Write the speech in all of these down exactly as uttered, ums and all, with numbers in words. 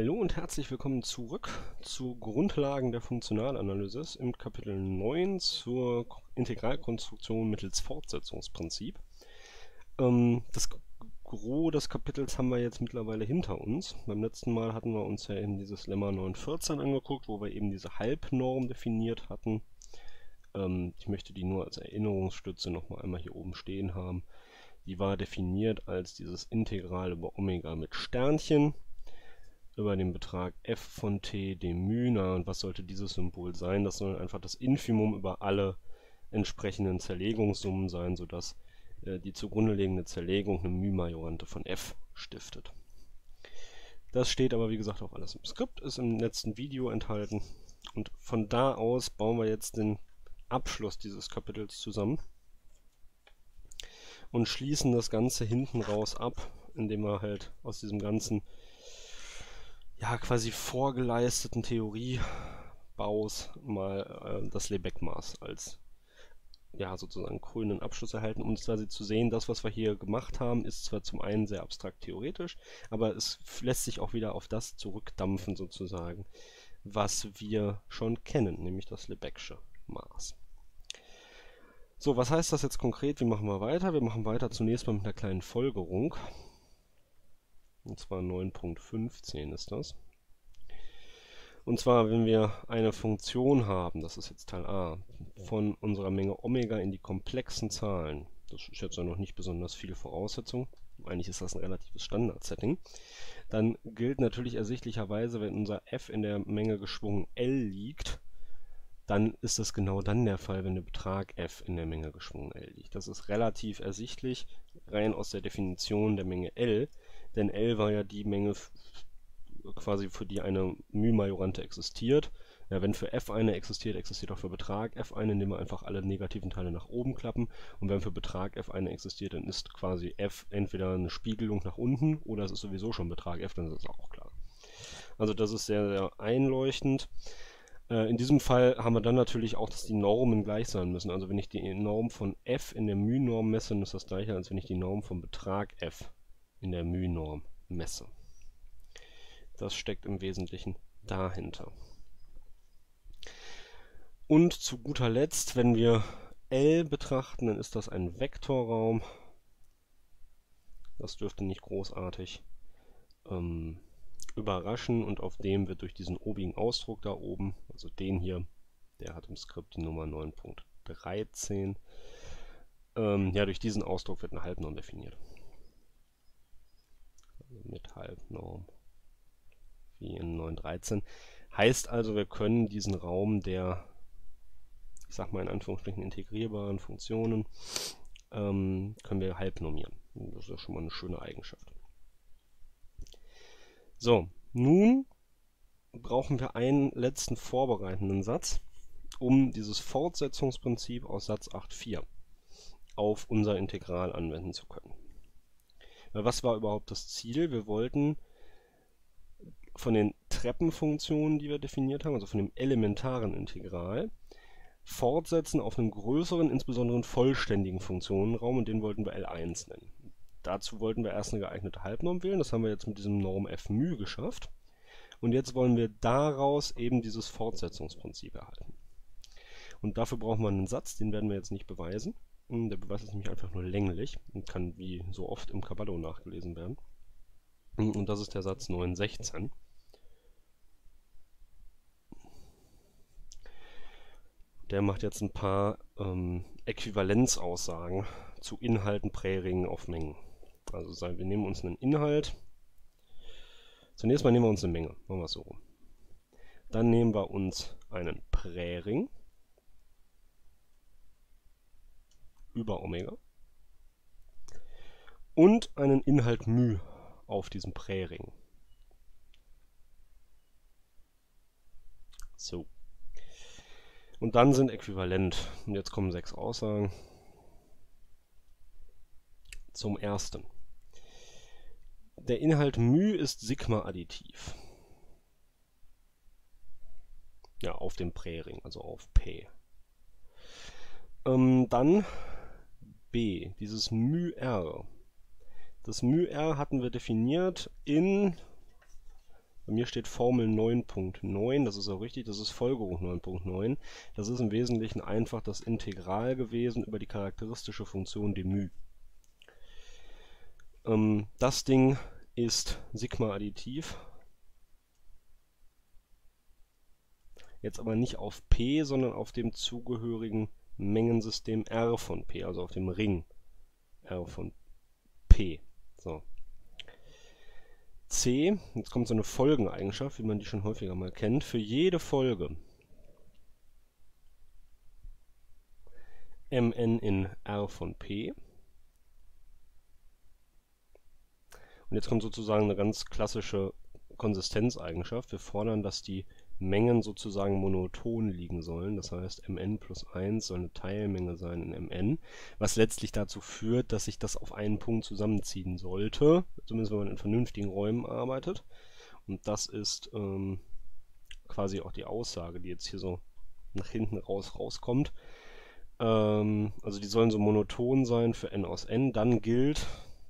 Hallo und herzlich willkommen zurück zu Grundlagen der Funktionalanalyse im Kapitel neun zur Integralkonstruktion mittels Fortsetzungsprinzip. Ähm, das Gros des Kapitels haben wir jetzt mittlerweile hinter uns. Beim letzten Mal hatten wir uns ja eben dieses Lemma neun vierzehn angeguckt, wo wir eben diese Halbnorm definiert hatten. Ähm, ich möchte die nur als Erinnerungsstütze nochmal einmal hier oben stehen haben. Die war definiert als dieses Integral über Omega mit Sternchen über den Betrag f von t d μ. Na, und was sollte dieses Symbol sein? Das soll einfach das Infimum über alle entsprechenden Zerlegungssummen sein, sodass äh, die zugrunde liegende Zerlegung eine μ-Majorante von f stiftet. Das steht aber wie gesagt auch alles im Skript, ist im letzten Video enthalten. Und von da aus bauen wir jetzt den Abschluss dieses Kapitels zusammen und schließen das Ganze hinten raus ab, indem wir halt aus diesem ganzen ja, quasi vorgeleisteten Theoriebaus mal äh, das Lebesgue-Maß als ja, sozusagen krönenden Abschluss erhalten, um quasi zu sehen, das, was wir hier gemacht haben, ist zwar zum einen sehr abstrakt theoretisch, aber es lässt sich auch wieder auf das zurückdampfen sozusagen, was wir schon kennen, nämlich das Lebesgue'sche Maß. So, was heißt das jetzt konkret? Wie machen wir weiter? Wir machen weiter zunächst mal mit einer kleinen Folgerung. Und zwar neun Punkt fünfzehn ist das. Und zwar, wenn wir eine Funktion haben, das ist jetzt Teil A, von unserer Menge Omega in die komplexen Zahlen, das ist jetzt noch nicht besonders viel Voraussetzung, eigentlich ist das ein relatives Standard-Setting, dann gilt natürlich ersichtlicherweise, wenn unser f in der Menge geschwungen L liegt, dann ist das genau dann der Fall, wenn der Betrag f in der Menge geschwungen L liegt. Das ist relativ ersichtlich, rein aus der Definition der Menge L, denn L war ja die Menge quasi, für die eine μ-Majorante existiert. Ja, wenn für f eine existiert, existiert auch für Betrag f eine, indem wir einfach alle negativen Teile nach oben klappen. Und wenn für Betrag f eine existiert, dann ist quasi f entweder eine Spiegelung nach unten oder es ist sowieso schon Betrag f, dann ist das auch klar. Also das ist sehr, sehr einleuchtend. In diesem Fall haben wir dann natürlich auch, dass die Normen gleich sein müssen. Also wenn ich die Norm von f in der μ-Norm messe, dann ist das gleiche, als wenn ich die Norm vom Betrag f in der μ-Norm messe. Das steckt im Wesentlichen dahinter. Und zu guter Letzt, wenn wir L betrachten, dann ist das ein Vektorraum. Das dürfte nicht großartig ähm, überraschen, und auf dem wird durch diesen obigen Ausdruck da oben, also den hier, der hat im Skript die Nummer neun Punkt dreizehn, ähm, ja, durch diesen Ausdruck wird eine Halbnorm definiert. Also mit Halbnorm wie in neun Punkt dreizehn. Heißt also, wir können diesen Raum der, ich sag mal in Anführungsstrichen, integrierbaren Funktionen, ähm, können wir halbnormieren. Das ist ja schon mal eine schöne Eigenschaft. So, nun brauchen wir einen letzten vorbereitenden Satz, um dieses Fortsetzungsprinzip aus Satz acht Punkt vier auf unser Integral anwenden zu können. Was war überhaupt das Ziel? Wir wollten von den Treppenfunktionen, die wir definiert haben, also von dem elementaren Integral, fortsetzen auf einen größeren, insbesondere einen vollständigen Funktionenraum, und den wollten wir L eins nennen. Dazu wollten wir erst eine geeignete Halbnorm wählen, das haben wir jetzt mit diesem Norm f μ geschafft. Und jetzt wollen wir daraus eben dieses Fortsetzungsprinzip erhalten. Und dafür brauchen wir einen Satz, den werden wir jetzt nicht beweisen. Der Beweis ist nämlich einfach nur länglich und kann wie so oft im Caballo nachgelesen werden. Und das ist der Satz neun Punkt sechzehn. Der macht jetzt ein paar ähm, Äquivalenzaussagen zu Inhalten, Präringen auf Mengen. Also sagen wir nehmen uns einen Inhalt. Zunächst mal nehmen wir uns eine Menge. Machen wir es so rum. Dann nehmen wir uns einen Präring über Omega und einen Inhalt μ auf diesem Präring. So. Und dann sind äquivalent. Und jetzt kommen sechs Aussagen. Zum ersten. Der Inhalt μ ist Sigma-additiv. Ja, auf dem Präring, also auf P. Ähm, dann B, dieses μr. Das μr hatten wir definiert in Bei mir steht Formel neun Punkt neun, das ist auch richtig, das ist Folgerung neun Punkt neun. Das ist im Wesentlichen einfach das Integral gewesen über die charakteristische Funktion Demü. Ähm, das Ding ist sigma-additiv. Jetzt aber nicht auf P, sondern auf dem zugehörigen Mengensystem R von P, also auf dem Ring R von P. So. C, jetzt kommt so eine Folgeneigenschaft, wie man die schon häufiger mal kennt. Für jede Folge Mn in R von P. Und jetzt kommt sozusagen eine ganz klassische Konsistenzeigenschaft. Wir fordern, dass die Mengen sozusagen monoton liegen sollen. Das heißt, Mn plus eins soll eine Teilmenge sein in Mn, was letztlich dazu führt, dass sich das auf einen Punkt zusammenziehen sollte, zumindest wenn man in vernünftigen Räumen arbeitet. Und das ist ähm, quasi auch die Aussage, die jetzt hier so nach hinten raus rauskommt. Ähm, also die sollen so monoton sein für n aus n. Dann gilt,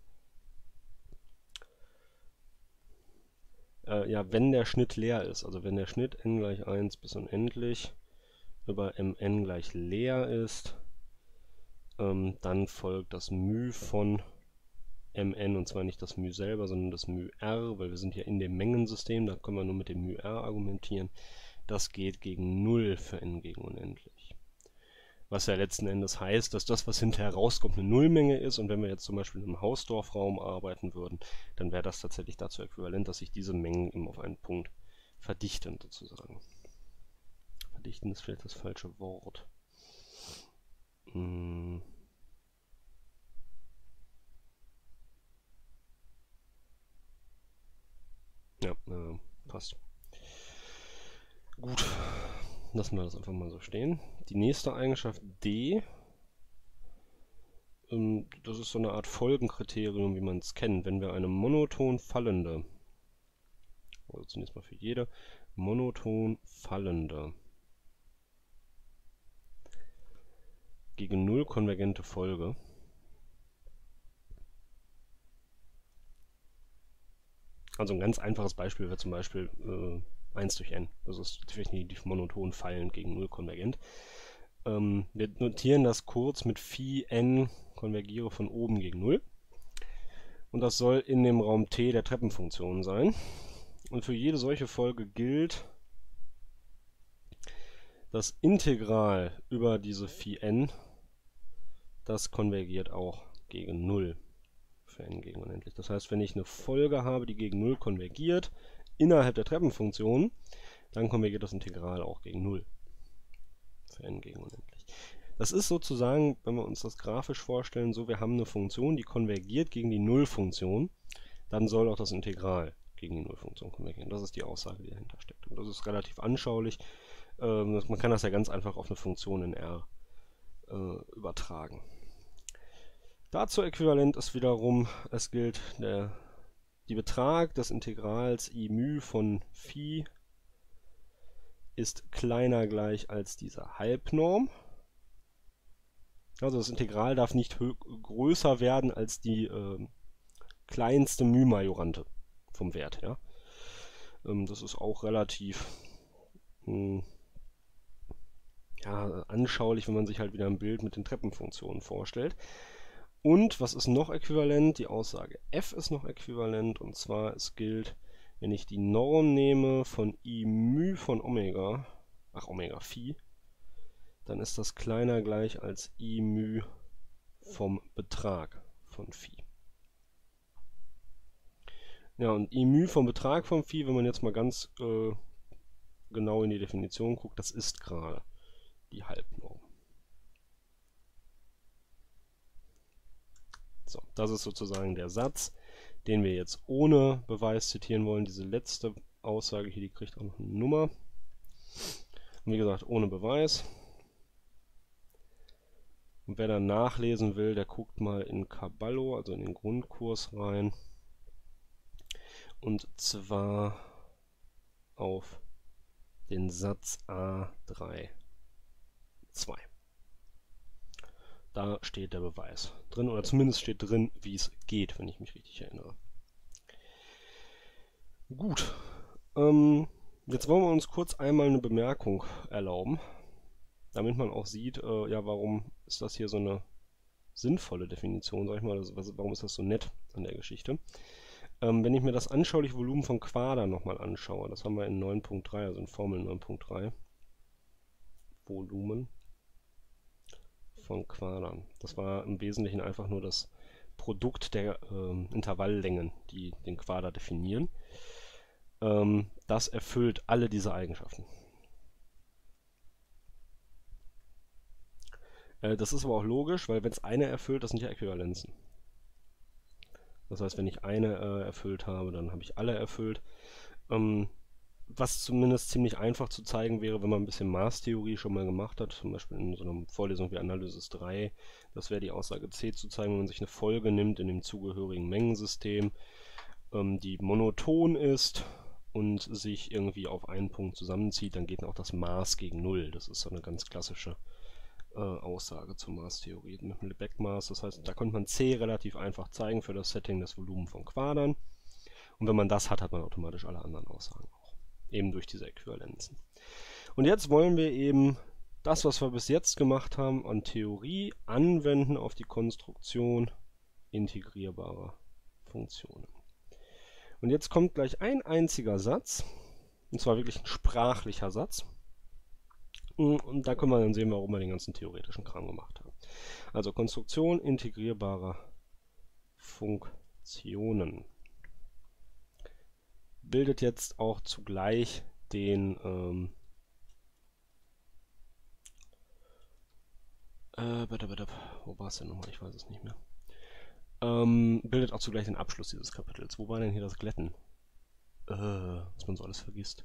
Äh, ja, wenn der Schnitt leer ist, also wenn der Schnitt n gleich eins bis unendlich über Mn gleich leer ist, ähm, dann folgt das μ von Mn, und zwar nicht das μ selber, sondern das μr, weil wir sind ja in dem Mengensystem, da können wir nur mit dem μr argumentieren. Das geht gegen null für n gegen unendlich. Was ja letzten Endes heißt, dass das, was hinterher rauskommt, eine Nullmenge ist, und wenn wir jetzt zum Beispiel in einem Hausdorffraum arbeiten würden, dann wäre das tatsächlich dazu äquivalent, dass sich diese Mengen eben auf einen Punkt verdichten, sozusagen. Verdichten ist vielleicht das falsche Wort. Hm. Ja, äh, passt. Gut. Lassen wir das einfach mal so stehen. Die nächste Eigenschaft D, ähm, das ist so eine Art Folgenkriterium, wie man es kennt. Wenn wir eine monoton fallende, also zunächst mal für jede, monoton fallende, gegen null konvergente Folge, also ein ganz einfaches Beispiel wäre zum Beispiel äh, eins durch n. Das ist definitiv monoton fallend gegen null konvergent. Ähm, wir notieren das kurz mit Phi n konvergiere von oben gegen null. Und das soll in dem Raum T der Treppenfunktion sein. Und für jede solche Folge gilt, das Integral über diese Phi n, das konvergiert auch gegen null für n gegen unendlich. Das heißt, wenn ich eine Folge habe, die gegen null konvergiert, innerhalb der Treppenfunktion, dann konvergiert das Integral auch gegen null. Für n gegen unendlich. Das ist sozusagen, wenn wir uns das grafisch vorstellen, so, wir haben eine Funktion, die konvergiert gegen die Nullfunktion, dann soll auch das Integral gegen die Nullfunktion konvergieren. Das ist die Aussage, die dahinter steckt. Und das ist relativ anschaulich. Ähm, man kann das ja ganz einfach auf eine Funktion in R äh, übertragen. Dazu äquivalent ist wiederum, es gilt der Die Betrag des Integrals I μ von Phi ist kleiner gleich als diese Halbnorm. Also das Integral darf nicht größer werden als die äh, kleinste μ-Majorante vom Wert her. Ähm, das ist auch relativ mh, ja, anschaulich, wenn man sich halt wieder ein Bild mit den Treppenfunktionen vorstellt. Und was ist noch äquivalent? Die Aussage f ist noch äquivalent, und zwar es gilt, wenn ich die Norm nehme von I μ von Omega, ach Omega Phi, dann ist das kleiner gleich als I μ vom Betrag von Phi. Ja, und I μ vom Betrag von Phi, wenn man jetzt mal ganz äh, genau in die Definition guckt, das ist gerade die Halbnorm. So, das ist sozusagen der Satz, den wir jetzt ohne Beweis zitieren wollen. Diese letzte Aussage hier, die kriegt auch noch eine Nummer. Und wie gesagt, ohne Beweis. Und wer dann nachlesen will, der guckt mal in Caballo, also in den Grundkurs rein. Und zwar auf den Satz A drei Punkt zwei. Da steht der Beweis drin, oder zumindest steht drin, wie es geht, wenn ich mich richtig erinnere. Gut, Ähm, jetzt wollen wir uns kurz einmal eine Bemerkung erlauben, damit man auch sieht, äh, ja, warum ist das hier so eine sinnvolle Definition, sag ich mal, also, was, warum ist das so nett an der Geschichte. Ähm, wenn ich mir das anschauliche Volumen von Quadern nochmal anschaue, das haben wir in neun Punkt drei, also in Formel neun Punkt drei, Volumen von Quadern. Das war im Wesentlichen einfach nur das Produkt der ähm, Intervalllängen, die den Quader definieren. Ähm, das erfüllt alle diese Eigenschaften. Äh, das ist aber auch logisch, weil wenn es eine erfüllt, das sind ja Äquivalenzen. Das heißt, wenn ich eine äh, erfüllt habe, dann habe ich alle erfüllt. Ähm, was zumindest ziemlich einfach zu zeigen wäre, wenn man ein bisschen Maßtheorie schon mal gemacht hat, zum Beispiel in so einer Vorlesung wie Analysis drei, das wäre die Aussage C zu zeigen, wenn man sich eine Folge nimmt in dem zugehörigen Mengensystem, ähm, die monoton ist und sich irgendwie auf einen Punkt zusammenzieht, dann geht auch das Maß gegen Null. Das ist so eine ganz klassische äh, Aussage zur Maßtheorie mit dem Lebesgue-Maß. Das heißt, da konnte man C relativ einfach zeigen für das Setting des Volumen von Quadern. Und wenn man das hat, hat man automatisch alle anderen Aussagen auch. Eben durch diese Äquivalenzen. Und jetzt wollen wir eben das, was wir bis jetzt gemacht haben, an Theorie anwenden auf die Konstruktion integrierbarer Funktionen. Und jetzt kommt gleich ein einziger Satz, und zwar wirklich ein sprachlicher Satz. Und da können wir dann sehen, warum wir den ganzen theoretischen Kram gemacht haben. Also Konstruktion integrierbarer Funktionen bildet jetzt auch zugleich den ähm, äh, wo war es denn nochmal? Ich weiß es nicht mehr. Ähm, bildet auch zugleich den Abschluss dieses Kapitels. Wo war denn hier das Glätten? Äh, was man so alles vergisst.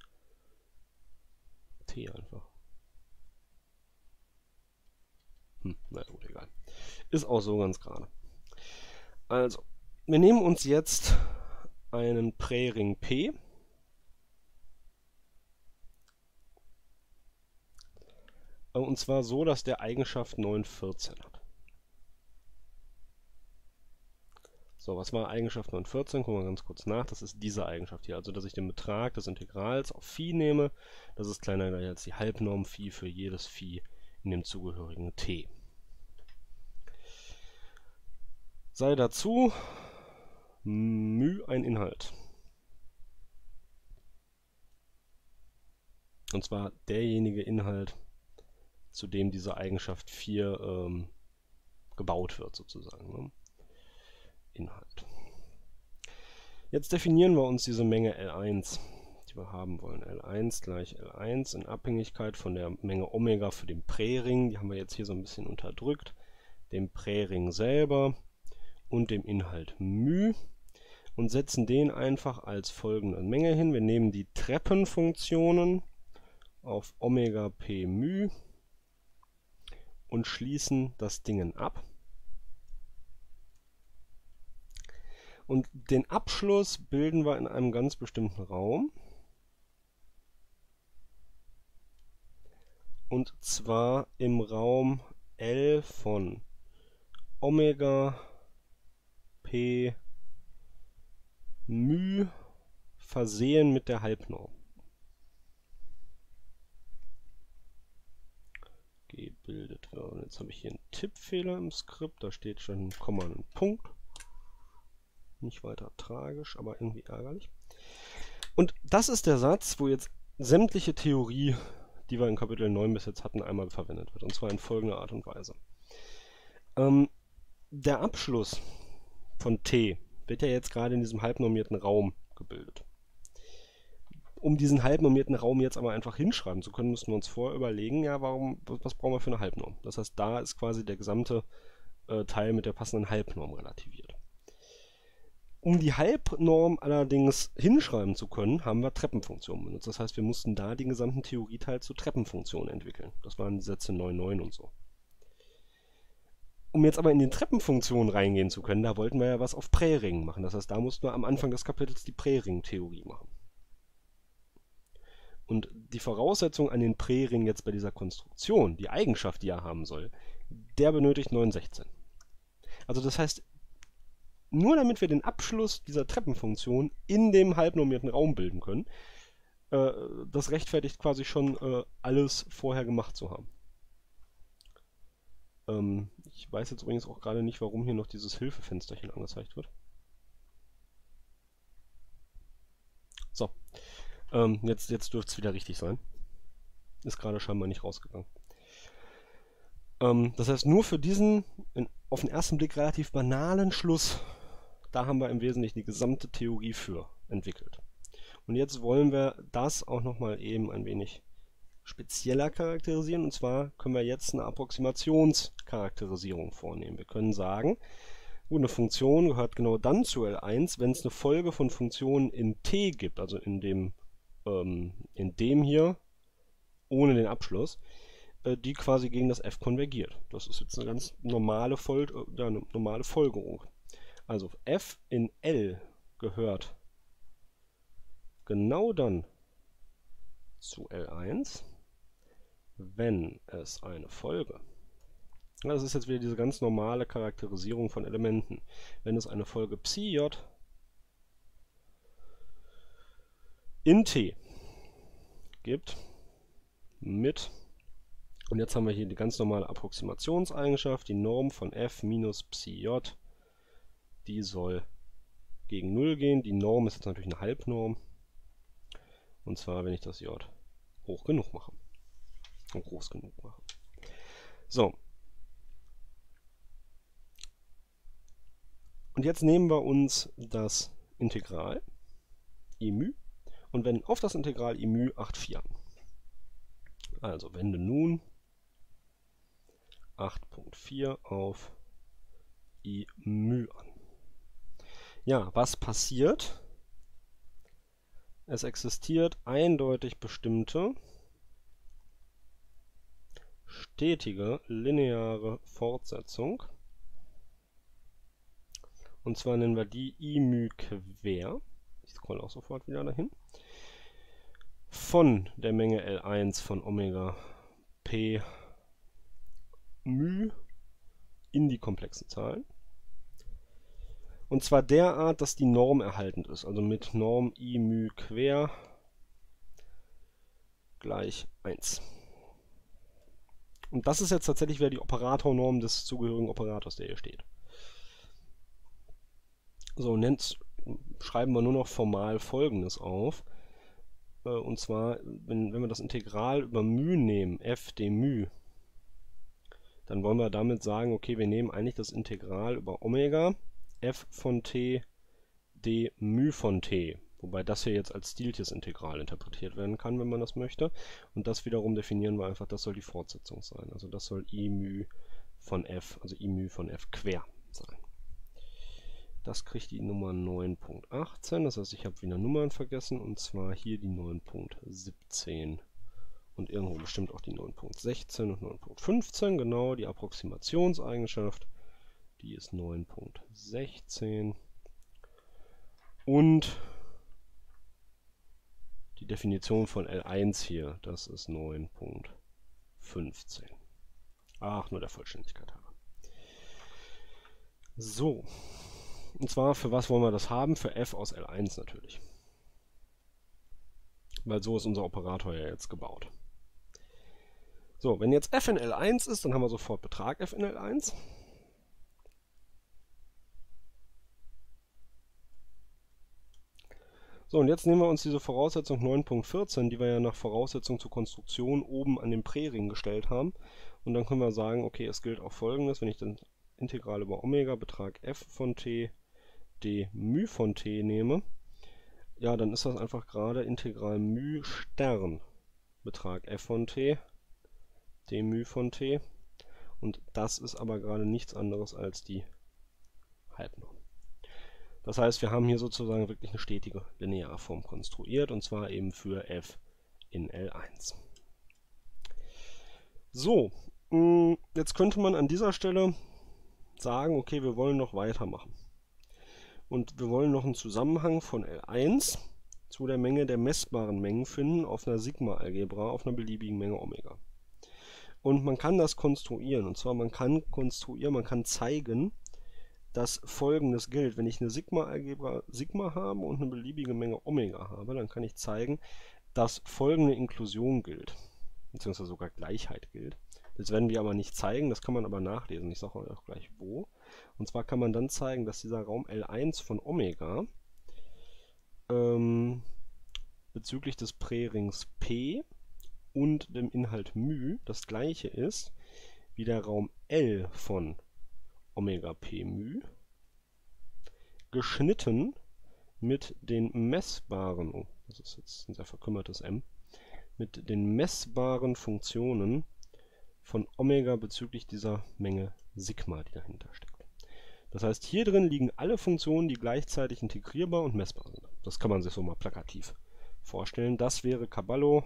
T einfach. Hm, na gut, egal. Ist auch so ganz gerade. Also, wir nehmen uns jetzt einen Präring P. Und zwar so, dass der Eigenschaft neun vierzehn hat. So, was war Eigenschaft neun vierzehn? Gucken wir ganz kurz nach. Das ist diese Eigenschaft hier. Also, dass ich den Betrag des Integrals auf Phi nehme. Das ist kleiner als die Halbnorm Phi für jedes Phi in dem zugehörigen T. Sei dazu μ ein Inhalt. Und zwar derjenige Inhalt, zu dem diese Eigenschaft vier ähm, gebaut wird, sozusagen. Ne? Inhalt. Jetzt definieren wir uns diese Menge L eins, die wir haben wollen. L eins gleich L eins in Abhängigkeit von der Menge Omega für den Präring. Die haben wir jetzt hier so ein bisschen unterdrückt. Dem Präring selber und dem Inhalt μ. Und setzen den einfach als folgende Menge hin. Wir nehmen die Treppenfunktionen auf Omega P μ und schließen das Ding ab. Und den Abschluss bilden wir in einem ganz bestimmten Raum. Und zwar im Raum L von Omega P μ versehen mit der Halbnorm. Gebildet wird. Und jetzt habe ich hier einen Tippfehler im Skript, da steht schon ein Komma und ein Punkt. Nicht weiter tragisch, aber irgendwie ärgerlich. Und das ist der Satz, wo jetzt sämtliche Theorie, die wir in Kapitel neun bis jetzt hatten, einmal verwendet wird. Und zwar in folgender Art und Weise. Ähm, der Abschluss von T wird ja jetzt gerade in diesem halbnormierten Raum gebildet. Um diesen halbnormierten Raum jetzt aber einfach hinschreiben zu können, müssen wir uns vorher überlegen, ja, warum, was brauchen wir für eine Halbnorm? Das heißt, da ist quasi der gesamte äh, Teil mit der passenden Halbnorm relativiert. Um die Halbnorm allerdings hinschreiben zu können, haben wir Treppenfunktionen benutzt. Das heißt, wir mussten da den gesamten Theorieteil zu Treppenfunktionen entwickeln. Das waren die Sätze neun, neun und so. Um jetzt aber in den Treppenfunktionen reingehen zu können, da wollten wir ja was auf Präringen machen. Das heißt, da mussten wir am Anfang des Kapitels die Präring-Theorie machen. Und die Voraussetzung an den Präring jetzt bei dieser Konstruktion, die Eigenschaft, die er haben soll, der benötigt neun sechzehn. Also das heißt, nur damit wir den Abschluss dieser Treppenfunktion in dem halbnormierten Raum bilden können, äh, das rechtfertigt quasi schon äh, alles vorher gemacht zu haben. Ähm, ich weiß jetzt übrigens auch gerade nicht, warum hier noch dieses Hilfefensterchen angezeigt wird. So, ähm, jetzt, jetzt dürfte es wieder richtig sein. Ist gerade scheinbar nicht rausgegangen. Ähm, das heißt, nur für diesen in, auf den ersten Blick relativ banalen Schluss, da haben wir im Wesentlichen die gesamte Theorie für entwickelt. Und jetzt wollen wir das auch nochmal eben ein wenig spezieller charakterisieren. Und zwar können wir jetzt eine Approximationscharakterisierung vornehmen. Wir können sagen, gut, eine Funktion gehört genau dann zu L eins, wenn es eine Folge von Funktionen in T gibt, also in dem, ähm, in dem hier, ohne den Abschluss, äh, die quasi gegen das f konvergiert. Das ist jetzt eine ganz normale, Fol äh, ja, eine normale Folgerung. Also f in L gehört genau dann zu L eins, wenn es eine Folge, das ist jetzt wieder diese ganz normale Charakterisierung von Elementen, wenn es eine Folge Psi in T gibt mit, und jetzt haben wir hier die ganz normale Approximationseigenschaft, die Norm von f minus Psi, die soll gegen null gehen. Die Norm ist jetzt natürlich eine Halbnorm. Und zwar, wenn ich das J hoch genug mache. Und groß genug mache. So. Und jetzt nehmen wir uns das Integral I μ und wenden auf das Integral I μ acht Komma vier an. Also wende nun acht Punkt vier auf I μ an. Ja, was passiert? Es existiert eindeutig bestimmte stetige lineare Fortsetzung. Und zwar nennen wir die I μ quer. Ich scrolle auch sofort wieder dahin. Von der Menge L eins von Omega P μ in die komplexen Zahlen. Und zwar derart, dass die Norm erhaltend ist. Also mit Norm I μ quer gleich eins. Und das ist jetzt tatsächlich wieder die Operatornorm des zugehörigen Operators, der hier steht. So, und jetzt schreiben wir nur noch formal Folgendes auf. Und zwar, wenn, wenn wir das Integral über μ nehmen, f d μ, dann wollen wir damit sagen, okay, wir nehmen eigentlich das Integral über Omega, f von t, d μ von t. Wobei das hier jetzt als Stieltjes-Integral interpretiert werden kann, wenn man das möchte. Und das wiederum definieren wir einfach, das soll die Fortsetzung sein. Also das soll I μ von f, also I μ von f quer sein. Das kriegt die Nummer neun Punkt achtzehn, das heißt, ich habe wieder Nummern vergessen, und zwar hier die neun Punkt siebzehn und irgendwo bestimmt auch die neun Punkt sechzehn und neun Punkt fünfzehn, genau, die Approximationseigenschaft, die ist neun Punkt sechzehn und die Definition von L eins hier, das ist neun Punkt fünfzehn. Ach, nur der Vollständigkeit halber. So. Und zwar, für was wollen wir das haben? Für f aus L eins natürlich. Weil so ist unser Operator ja jetzt gebaut. So, wenn jetzt f in L eins ist, dann haben wir sofort Betrag f in L eins. So, und jetzt nehmen wir uns diese Voraussetzung neun Punkt vierzehn, die wir ja nach Voraussetzung zur Konstruktion oben an den Präring gestellt haben. Und dann können wir sagen, okay, es gilt auch Folgendes, wenn ich dann Integral über Omega Betrag f von t d μ von t nehme, ja, dann ist das einfach gerade Integral μ Stern Betrag f von t, d μ von t, und das ist aber gerade nichts anderes als die Halbnorm. Das heißt, wir haben hier sozusagen wirklich eine stetige Linearform konstruiert, und zwar eben für f in L eins. So, jetzt könnte man an dieser Stelle sagen, okay, wir wollen noch weitermachen. Und wir wollen noch einen Zusammenhang von L eins zu der Menge der messbaren Mengen finden auf einer Sigma-Algebra auf einer beliebigen Menge Omega. Und man kann das konstruieren. Und zwar, man kann konstruieren, man kann zeigen, dass Folgendes gilt. Wenn ich eine Sigma-Algebra Sigma habe und eine beliebige Menge Omega habe, dann kann ich zeigen, dass folgende Inklusion gilt, beziehungsweise sogar Gleichheit gilt. Das werden wir aber nicht zeigen, das kann man aber nachlesen. Ich sage euch auch gleich wo. Und zwar kann man dann zeigen, dass dieser Raum L eins von Omega ähm, bezüglich des Prärings P und dem Inhalt μ das gleiche ist wie der Raum L von Omega P μ, geschnitten mit den messbaren, oh, das ist jetzt ein sehr verkümmertes M, mit den messbaren Funktionen von Omega bezüglich dieser Menge Sigma, die dahinter steckt. Das heißt, hier drin liegen alle Funktionen, die gleichzeitig integrierbar und messbar sind. Das kann man sich so mal plakativ vorstellen. Das wäre Caballo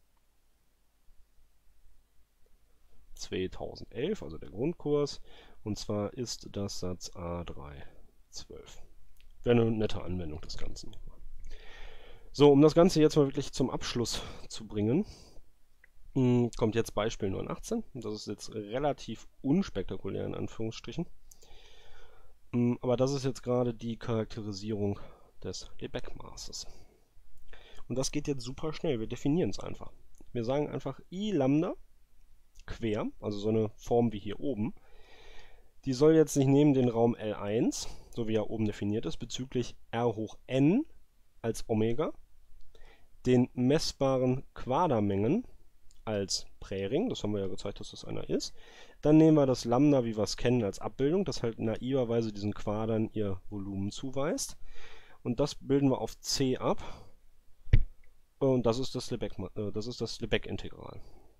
zweitausendelf, also der Grundkurs, und zwar ist das Satz A drei zwölf. Wäre eine nette Anwendung des Ganzen. So, um das Ganze jetzt mal wirklich zum Abschluss zu bringen, kommt jetzt Beispiel neunhundertachtzehn. Das ist jetzt relativ unspektakulär in Anführungsstrichen. Aber das ist jetzt gerade die Charakterisierung des Lebesgue-Maßes. Und das geht jetzt super schnell. Wir definieren es einfach. Wir sagen einfach I Lambda quer, also so eine Form wie hier oben. Die soll jetzt nicht neben den Raum L eins, so wie er oben definiert ist, bezüglich R hoch n als Omega, den messbaren Quadermengen als Präring, das haben wir ja gezeigt, dass das einer ist. Dann nehmen wir das Lambda, wie wir es kennen, als Abbildung, das halt naiverweise diesen Quadern ihr Volumen zuweist. Und das bilden wir auf C ab. Und das ist das Lebesgue, äh, das ist das Lebesgue-Integral.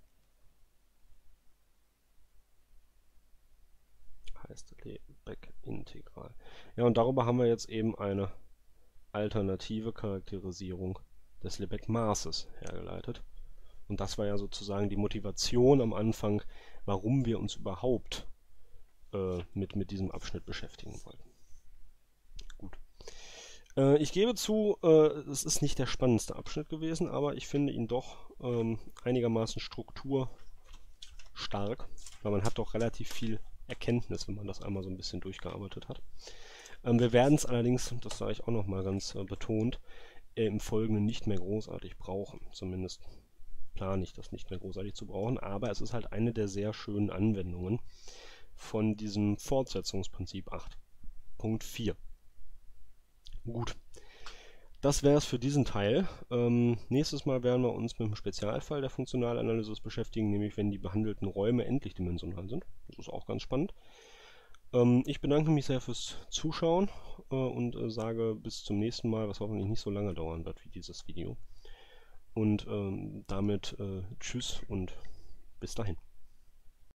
Heißt Lebesgue-Integral. Ja, und darüber haben wir jetzt eben eine alternative Charakterisierung des Lebesgue-Maßes hergeleitet. Und das war ja sozusagen die Motivation am Anfang, warum wir uns überhaupt äh, mit, mit diesem Abschnitt beschäftigen wollten. Gut. Äh, ich gebe zu, äh, es ist nicht der spannendste Abschnitt gewesen, aber ich finde ihn doch ähm, einigermaßen strukturstark, weil man hat doch relativ viel Erkenntnis, wenn man das einmal so ein bisschen durchgearbeitet hat. Ähm, wir werden es allerdings, das sage ich auch nochmal ganz äh, betont, äh, im Folgenden nicht mehr großartig brauchen. Zumindest plane ich das nicht mehr großartig zu brauchen, aber es ist halt eine der sehr schönen Anwendungen von diesem Fortsetzungsprinzip acht Punkt vier. Gut, das wäre es für diesen Teil. Ähm, nächstes Mal werden wir uns mit einem Spezialfall der Funktionalanalysis beschäftigen, nämlich wenn die behandelten Räume endlichdimensional sind. Das ist auch ganz spannend. Ähm, ich bedanke mich sehr fürs Zuschauen äh, und äh, sage bis zum nächsten Mal, was hoffentlich nicht so lange dauern wird wie dieses Video. Und ähm, damit äh, tschüss und bis dahin.